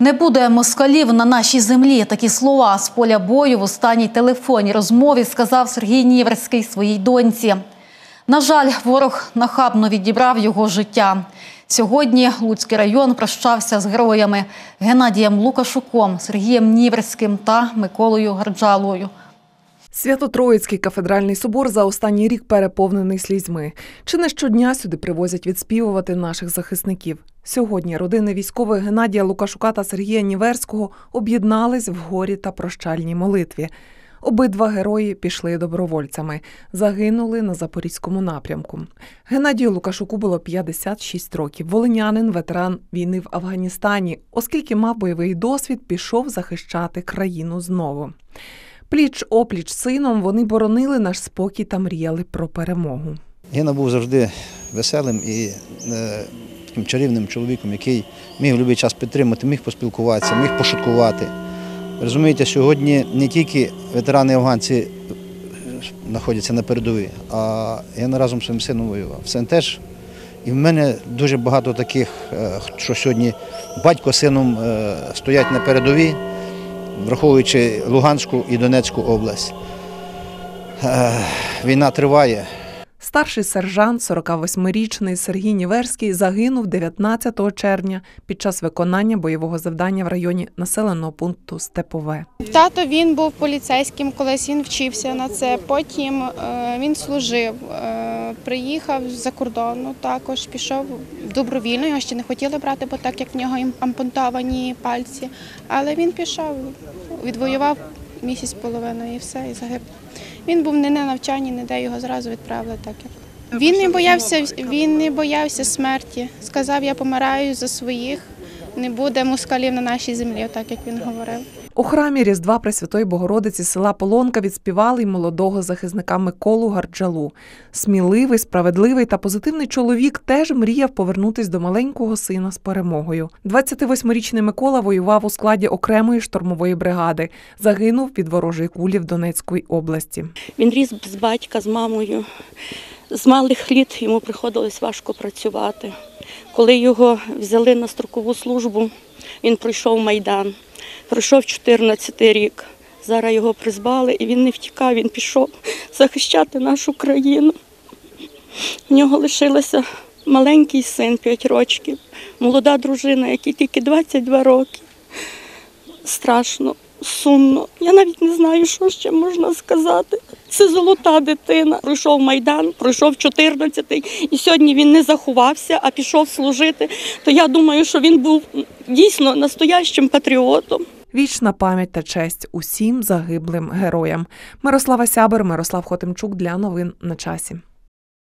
Не буде москалів на нашій землі. Такі слова з поля бою в останній телефонній розмові сказав Сергій Ніверський своїй доньці. На жаль, ворог нахабно відібрав його життя. Сьогодні Луцький район прощався з героями Геннадієм Лукашуком, Сергієм Ніверським та Миколою Гарджалою. Свято-Троїцький кафедральний собор за останній рік переповнений слізьми. Чи не щодня сюди привозять відспівувати наших захисників. Сьогодні родини військових Геннадія Лукашука та Сергія Ніверського об'єднались в горі та прощальній молитві. Обидва герої пішли добровольцями, загинули на Запорізькому напрямку. Геннадію Лукашуку було 56 років. Волинянин, ветеран війни в Афганістані. Оскільки мав бойовий досвід, пішов захищати країну знову. Пліч-опліч з сином вони боронили наш спокій та мріяли про перемогу. Гена був завжди веселим і таким чарівним чоловіком, який міг в будь-який час підтримати, міг поспілкуватися, міг пошуткувати. Розумієте, сьогодні не тільки ветерани-афганці знаходяться на передовій, а Гена разом з своїм сином воював. Син теж. І в мене дуже багато таких, що сьогодні батько з сином стоять на передовій, враховуючи Луганську і Донецьку область. Війна триває. Старший сержант, 48-річний Сергій Ніверський, загинув 19 червня під час виконання бойового завдання в районі населеного пункту Степове. Тато, він був поліцейським, колись він вчився на це, потім він служив, приїхав з-за кордону, також пішов добровільно, його ще не хотіли брати, бо так як в нього ампутовані пальці, але він пішов, відвоював місяць з половиною і все, і загиб. Він був не на навчанні, ніде його зразу відправили. Так як. Він не боявся смерті. Сказав, я помираю за своїх, не буде москалів на нашій землі, так як він говорив. У храмі Різдва Пресвятої Богородиці села Полонка відспівали й молодого захисника Миколу Гарджалу. Сміливий, справедливий та позитивний чоловік теж мріяв повернутись до маленького сина з перемогою. 28-річний Микола воював у складі окремої штурмової бригади. Загинув від ворожої кулі в Донецькій області. Він ріс з батька, з мамою. З малих літ йому приходилось важко працювати. Коли його взяли на строкову службу, він пройшов Майдан. Пройшов 14-й рік. Зараз його призвали і він не втікав, він пішов захищати нашу країну. В нього лишилося маленький син 5 років, молода дружина, якій тільки 22 роки. Страшно, сумно. Я навіть не знаю, що ще можна сказати. Це золота дитина. Пройшов Майдан, пройшов 14-й, і сьогодні він не заховався, а пішов служити. То я думаю, що він був дійсно настоящим патріотом. Вічна пам'ять та честь усім загиблим героям. Мирослава Сябер, Мирослав Хотимчук для новин на часі.